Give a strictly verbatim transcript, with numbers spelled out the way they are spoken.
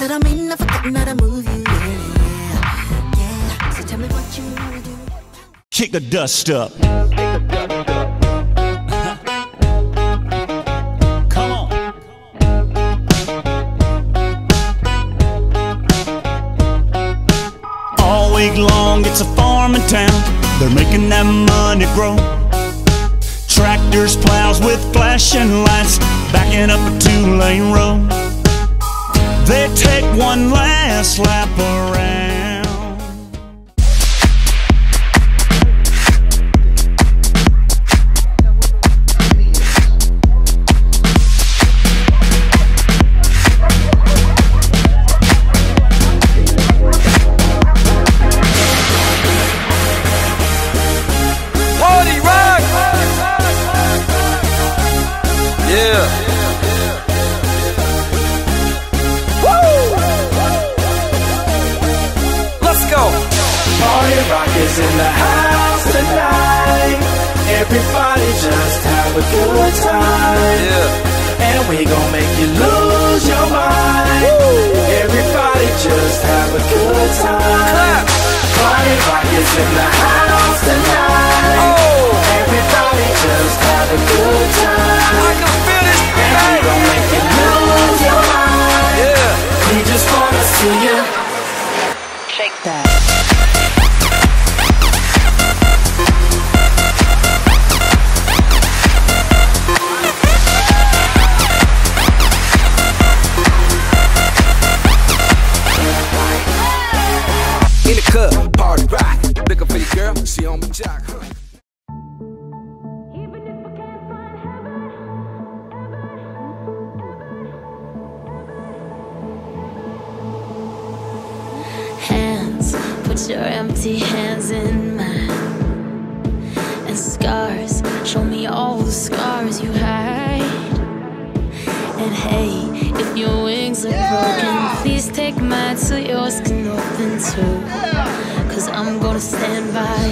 But I mean, I forgotten how to move you, yeah, yeah. So tell me what you wanna do. Kick the dust up. Come on. All week long, it's a farming town. They're making that money grow. Tractors, plows with flashing lights, backing up a two-lane road. They take one last lap around. Party rock! Yeah. Party rock is in the house tonight. Everybody just have a good time. Yeah. And we gon' make you lose your mind. Woo. Everybody just have a good time. Clap. Party rock is in the house tonight. Oh. Everybody just have a good time. I can feel it. And we gon' make you lose your mind. Yeah. We just wanna see you shake that. In the club, party rock. Looking for your girl, she on my jock. Hands, put your empty hands in mine. And scars, show me all the scars you hide. And hey, if your wings are broken, please take mine so yours can open too. Cause I'm gonna stand by